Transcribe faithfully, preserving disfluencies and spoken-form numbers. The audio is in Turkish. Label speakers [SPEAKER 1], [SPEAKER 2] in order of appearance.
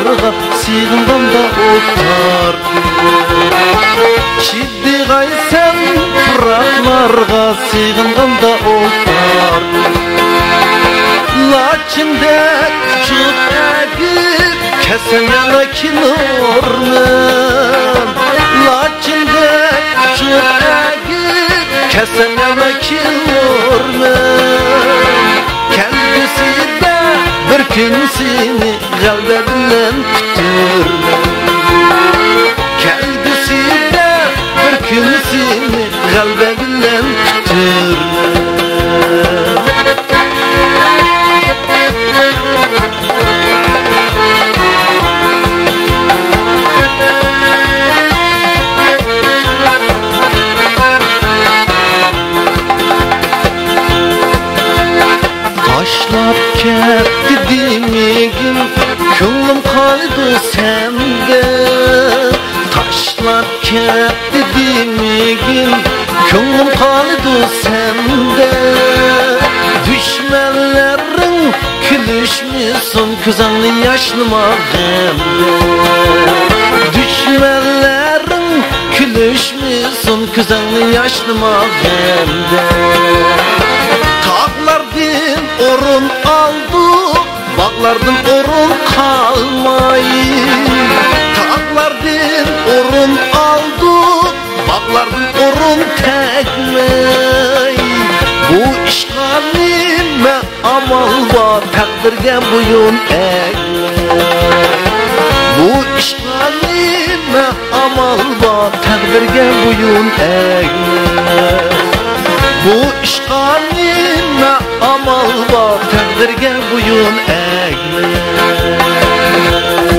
[SPEAKER 1] Bırakmarga sığınğanda otar Ciddi qaysan bırakmarga sığınğanda otar Laçinde küçük əgib Kəsəmənə kinurmen Laçinde küçük əgib Kəsəmənə kinurmen Kendisi de bir gün seni Qalbə bilen kütürmen Kendisi de bir gün seni Qalbə bilen kütürmen Taşlap ketdi demegin Könglim qaldı sende Taşlap ketdi demegin Könglim qaldı sende Düşmənlərin külüşmüsün Gözəngli yaşlıma qəmdə Düşmənlərin külüşmüsün Gözəngli yaşlıma qəmdə Tağlardan orun aldı Bağlardan orun kalmayı Tağlardan orun aldı Bağlardan orun tekmey Bu işgalime amal var Takdirge boyun eğmey Bu işgalime amal var Takdirge boyun eğmey Bu işgalime amal var Takdirge boyun eğmey